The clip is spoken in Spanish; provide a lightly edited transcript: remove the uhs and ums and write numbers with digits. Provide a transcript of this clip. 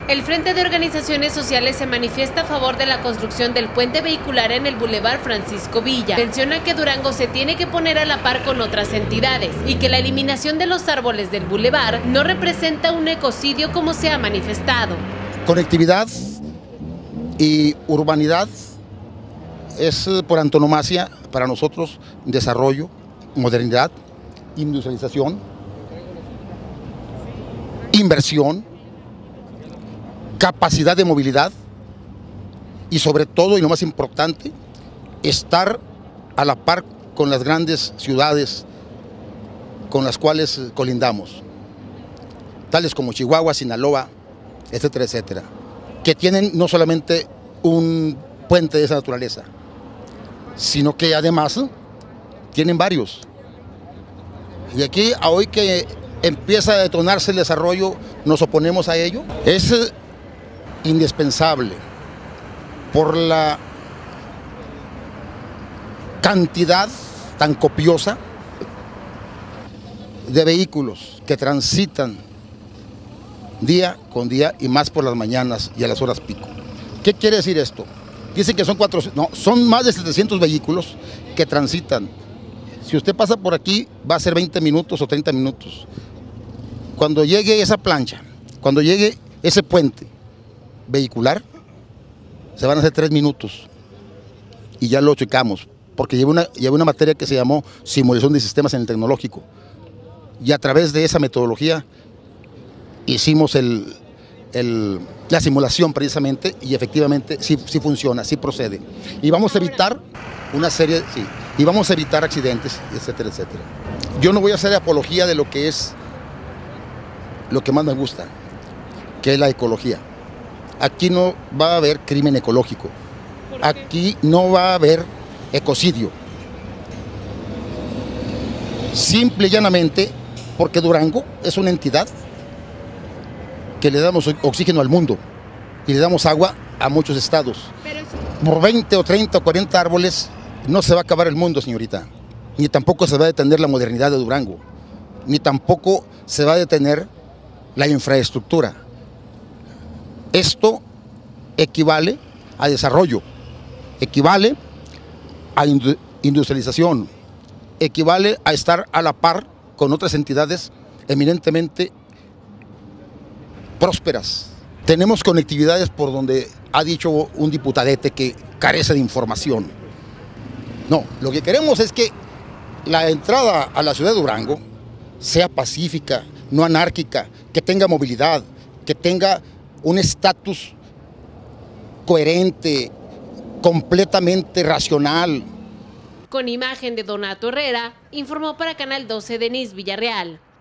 El Frente de Organizaciones Sociales se manifiesta a favor de la construcción del puente vehicular en el Boulevard Francisco Villa. Menciona que Durango se tiene que poner a la par con otras entidades y que la eliminación de los árboles del bulevar no representa un ecocidio como se ha manifestado. Conectividad y urbanidad es por antonomasia para nosotros desarrollo, modernidad, industrialización, inversión, capacidad de movilidad y sobre todo, y lo más importante, estar a la par con las grandes ciudades con las cuales colindamos, tales como Chihuahua, Sinaloa, etcétera, etcétera, que tienen no solamente un puente de esa naturaleza, sino que además tienen varios. Y aquí, a hoy que empieza a detonarse el desarrollo, nos oponemos a ello. Es indispensable por la cantidad tan copiosa de vehículos que transitan día con día y más por las mañanas y a las horas pico. ¿Qué quiere decir esto? Dicen que son 400, no, son más de 700 vehículos que transitan. Si usted pasa por aquí va a ser 20 minutos o 30 minutos. Cuando llegue esa plancha, cuando llegue ese puente vehicular, se van a hacer 3 minutos y ya lo checamos, porque lleva una materia que se llamó simulación de sistemas en el tecnológico, y a través de esa metodología hicimos la simulación precisamente, y efectivamente sí funciona, sí procede, y vamos a evitar una serie, sí, y vamos a evitar accidentes, etcétera, etcétera. Yo no voy a hacer apología de lo que es lo que más me gusta, que es la ecología. Aquí no va a haber crimen ecológico, aquí no va a haber ecocidio. Simple y llanamente porque Durango es una entidad que le damos oxígeno al mundo y le damos agua a muchos estados. Por 20 o 30 o 40 árboles no se va a acabar el mundo, señorita, ni tampoco se va a detener la modernidad de Durango, ni tampoco se va a detener la infraestructura. Esto equivale a desarrollo, equivale a industrialización, equivale a estar a la par con otras entidades eminentemente prósperas. Tenemos conectividades por donde ha dicho un diputadete que carece de información. No, lo que queremos es que la entrada a la ciudad de Durango sea pacífica, no anárquica, que tenga movilidad, que tenga un estatus coherente, completamente racional. Con imagen de Donato Herrera, informó para Canal 12 Denise Villarreal.